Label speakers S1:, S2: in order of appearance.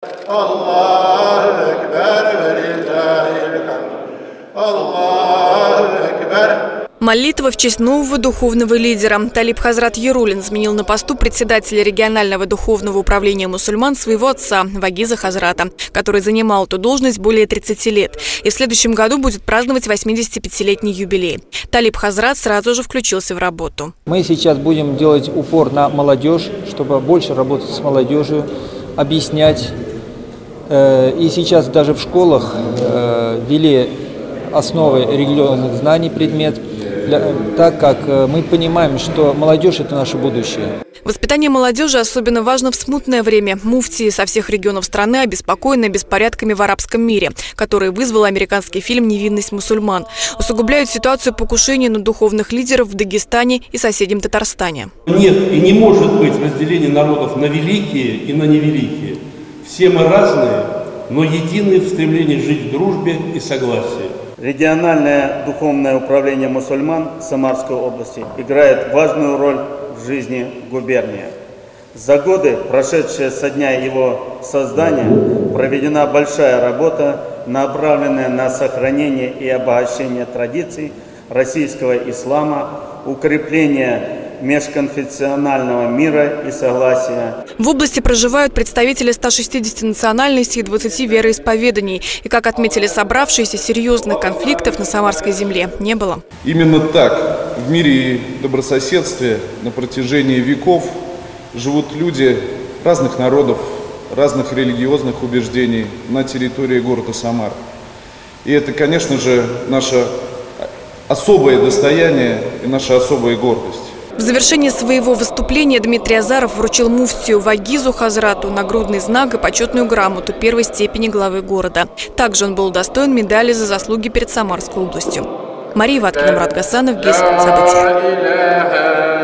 S1: Молитва в честь нового духовного лидера. Талиб Хазрат Ярулин сменил на посту председателя регионального духовного управления мусульман своего отца Вагиза Хазрата, который занимал эту должность более 30 лет. И в следующем году будет праздновать 85-летний юбилей. Талиб Хазрат сразу же включился в работу.
S2: Мы сейчас будем делать упор на молодежь, чтобы больше работать с молодежью, объяснять. И сейчас даже в школах ввели основы религиозных знаний предмет, так как мы понимаем, что молодежь – это наше будущее.
S1: Воспитание молодежи особенно важно в смутное время. Муфтии со всех регионов страны обеспокоены беспорядками в арабском мире, который вызвал американский фильм «Невинность мусульман». Усугубляют ситуацию покушений на духовных лидеров в Дагестане и соседнем Татарстане.
S3: Нет и не может быть разделения народов на великие и на невеликие. Все мы разные, но едины в стремлении жить в дружбе и согласии.
S4: Региональное духовное управление мусульман Самарской области играет важную роль в жизни губернии. За годы, прошедшие со дня его создания, проведена большая работа, направленная на сохранение и обогащение традиций российского ислама, укрепление межконфессионального мира и согласия.
S1: В области проживают представители 160 национальностей и 20 вероисповеданий. И, как отметили собравшиеся, серьезных конфликтов на Самарской земле не было.
S5: Именно так в мире и добрососедстве на протяжении веков живут люди разных народов, разных религиозных убеждений на территории города Самар. И это, конечно же, наше особое достояние и наша особая гордость.
S1: В завершении своего выступления Дмитрий Азаров вручил муфтию Вагизу Хазрату нагрудный знак и почетную грамоту первой степени главы города. Также он был удостоен медали за заслуги перед Самарской областью. Мария Ваткина, Мурат Гасанов, ГИС. События.